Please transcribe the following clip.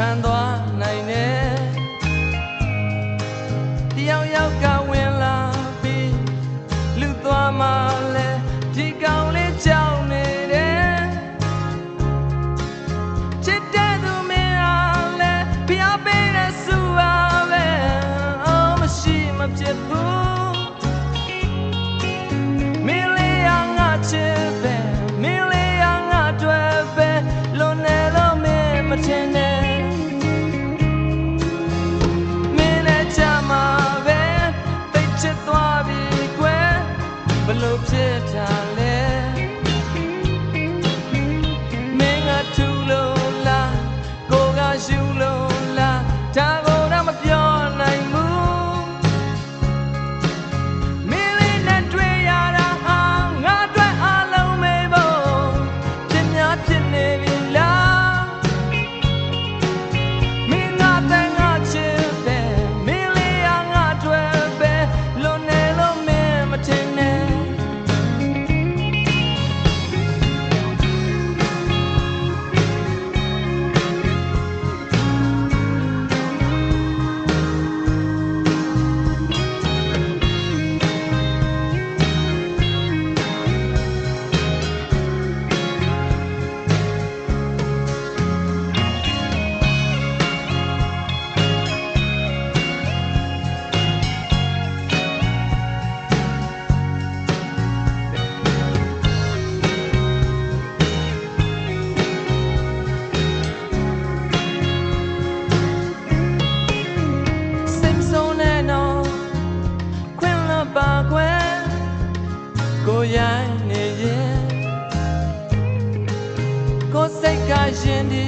ခံသွားနိုင်တယ်တယောက်ယောက်ကဝင်လာပြီးလူသွားမှလဲဒီကောင်လေးကြောက်နေတယ်ချစ်တဲ့သူမင်းအားလဲဖျားပေးတဲ့စုအားပဲအော်မရှိမဖြစ်ဘူးမင်းလေးကငါချစ်ပဲမင်းလေးကငါတွေ့ပဲလွန်နေလို့မင်းမထင်နဲ့ဘလို့ဖြစ်တာလဲမင်းကထူလို့လားကိုကယူလို့လားဒါကိုတော့မပြောနိုင်ဘူးမင်းလေးနဲ့တွေ့ရတာဟာငါအတွက်အလုံးမေးဖို့ဖြစ်များဖြစ်နေပြီလားမင်းကတန်ငါချစ်တယ်မင်းလေးကငါတွေ့ပဲလွန်နေလို့မင်းမထင်နဲ့ကိုရိုင်းနေရင်ကိုစိတ်ကရှင်ဒီ